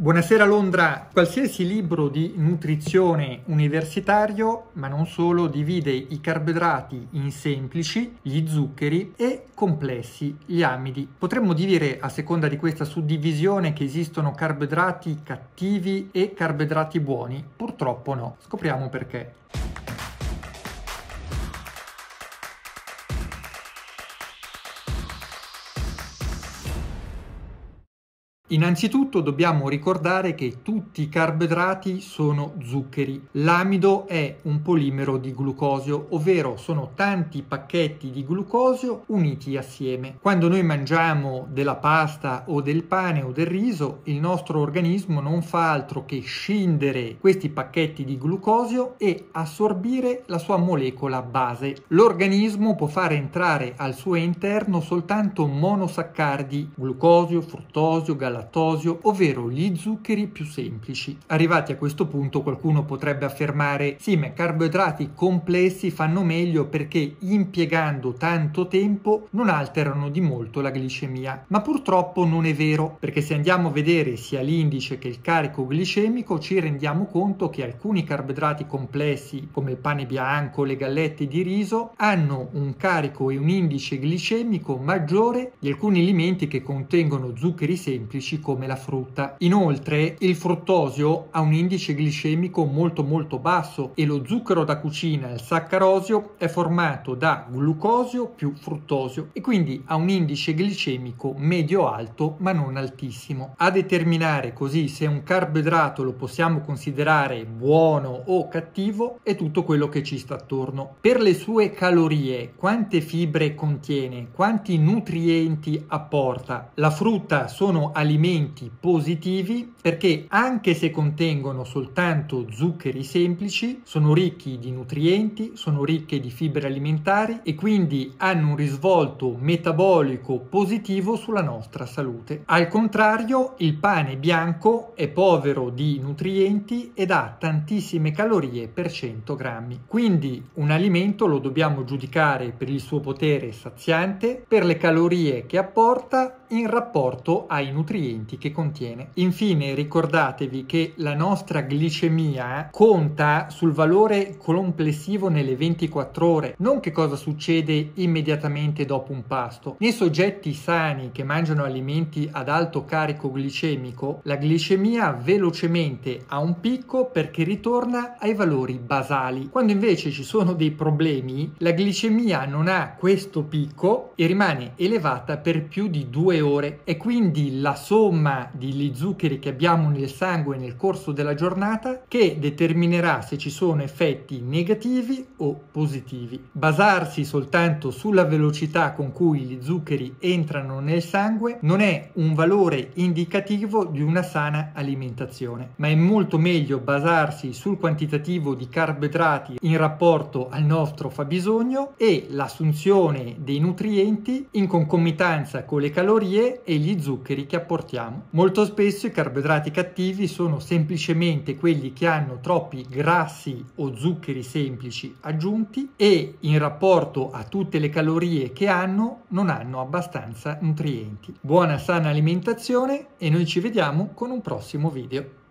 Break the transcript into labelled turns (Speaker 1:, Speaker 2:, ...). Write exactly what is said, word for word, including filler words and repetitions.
Speaker 1: Buonasera Londra, qualsiasi libro di nutrizione universitario, ma non solo, divide i carboidrati in semplici, gli zuccheri, e complessi, gli amidi. Potremmo dire, a seconda di questa suddivisione, che esistono carboidrati cattivi e carboidrati buoni? Purtroppo no. Scopriamo perché. Innanzitutto dobbiamo ricordare che tutti i carboidrati sono zuccheri. L'amido è un polimero di glucosio, ovvero sono tanti pacchetti di glucosio uniti assieme. Quando noi mangiamo della pasta o del pane o del riso, il nostro organismo non fa altro che scindere questi pacchetti di glucosio e assorbire la sua molecola base. L'organismo può fare entrare al suo interno soltanto monosaccaridi, glucosio, fruttosio, galatosio, ovvero gli zuccheri più semplici. Arrivati a questo punto qualcuno potrebbe affermare: sì, ma carboidrati complessi fanno meglio perché impiegando tanto tempo non alterano di molto la glicemia. Ma purtroppo non è vero, perché se andiamo a vedere sia l'indice che il carico glicemico ci rendiamo conto che alcuni carboidrati complessi, come il pane bianco, le gallette di riso, hanno un carico e un indice glicemico maggiore di alcuni alimenti che contengono zuccheri semplici come la frutta. Inoltre il fruttosio ha un indice glicemico molto molto basso e lo zucchero da cucina, il saccarosio, è formato da glucosio più fruttosio e quindi ha un indice glicemico medio-alto ma non altissimo. A determinare così se un carboidrato lo possiamo considerare buono o cattivo è tutto quello che ci sta attorno. Per le sue calorie, quante fibre contiene, quanti nutrienti apporta? La frutta sono alimenti positivi perché anche se contengono soltanto zuccheri semplici sono ricchi di nutrienti, sono ricche di fibre alimentari e quindi hanno un risvolto metabolico positivo sulla nostra salute. Al contrario, il pane bianco è povero di nutrienti ed ha tantissime calorie per cento grammi. Quindi un alimento lo dobbiamo giudicare per il suo potere saziante, per le calorie che apporta in rapporto ai nutrienti che contiene. Infine ricordatevi che la nostra glicemia conta sul valore complessivo nelle ventiquattro ore, non che cosa succede immediatamente dopo un pasto. Nei soggetti sani che mangiano alimenti ad alto carico glicemico, la glicemia velocemente ha un picco perché ritorna ai valori basali. Quando invece ci sono dei problemi, la glicemia non ha questo picco e rimane elevata per più di due ore e quindi la somma degli zuccheri che abbiamo nel sangue nel corso della giornata che determinerà se ci sono effetti negativi o positivi. Basarsi soltanto sulla velocità con cui gli zuccheri entrano nel sangue non è un valore indicativo di una sana alimentazione, ma è molto meglio basarsi sul quantitativo di carboidrati in rapporto al nostro fabbisogno e l'assunzione dei nutrienti in concomitanza con le calorie e gli zuccheri che apportiamo. Molto spesso i carboidrati cattivi sono semplicemente quelli che hanno troppi grassi o zuccheri semplici aggiunti e in rapporto a tutte le calorie che hanno non hanno abbastanza nutrienti. Buona sana alimentazione e noi ci vediamo con un prossimo video.